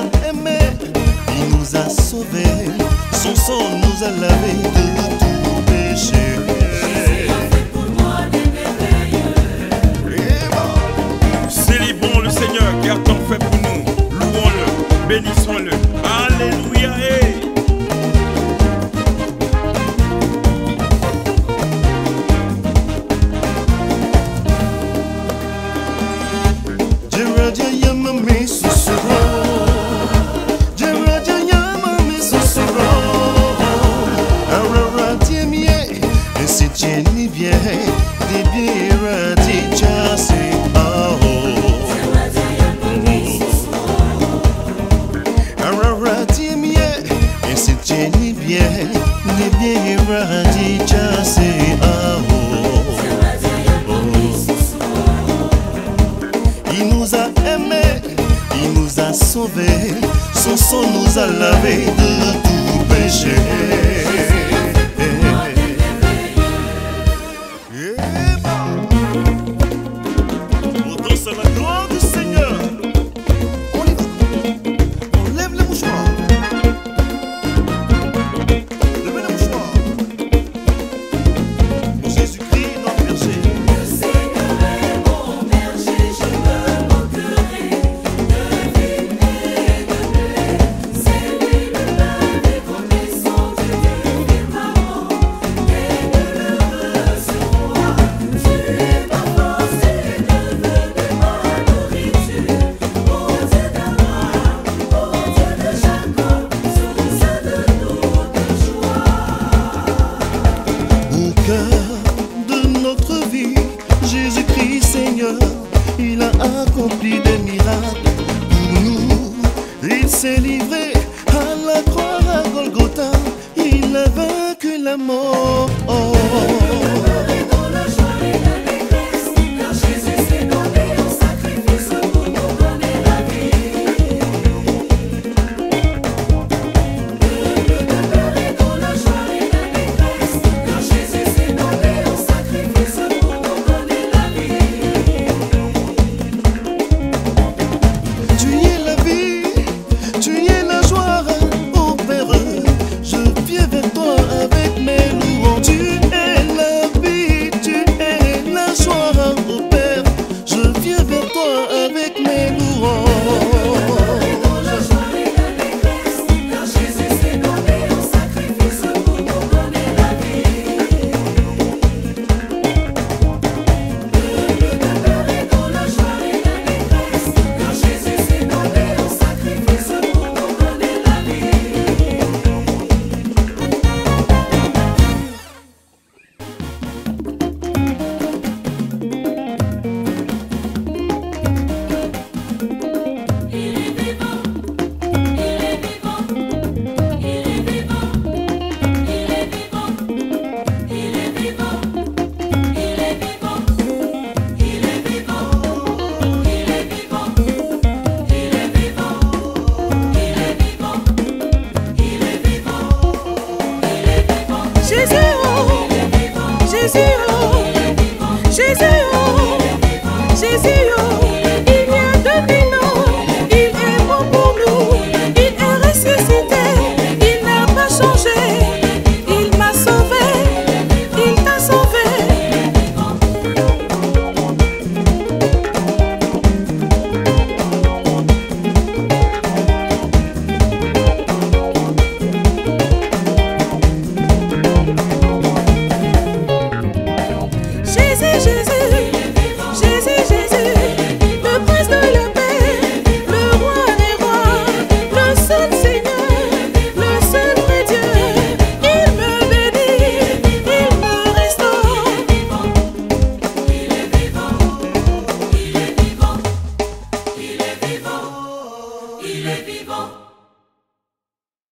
a aimés, il nous a sauvés, son sang nous a lavés de tout péché. Jésus a fait pour moi des merveilleux. Célébrons le Seigneur qui a tant fait pour nous. Louons-le, bénissons-le. Alléluia. Il nous a aimés, il nous a sauvés, son sang nous a lavés de tout péché. On danse à la gloire du Seigneur. On y va. On lève les mouchoirs. Levez les mouchoirs. Pour Jésus-Christ, notre berger. Le Seigneur est mon berger, je me moquerai de vigne et de blé. C'est lui le pavé connaissant de Dieu firmament, et de l'heureux sur moi. Tu es ma force, tu es devenu ma nourriture. Ô Dieu d'Abraham, ô Dieu de Jacob, source de toute joie. Au cœur de notre vie, Jésus-Christ Seigneur, il a accompli des miracles pour nous. Il s'est livré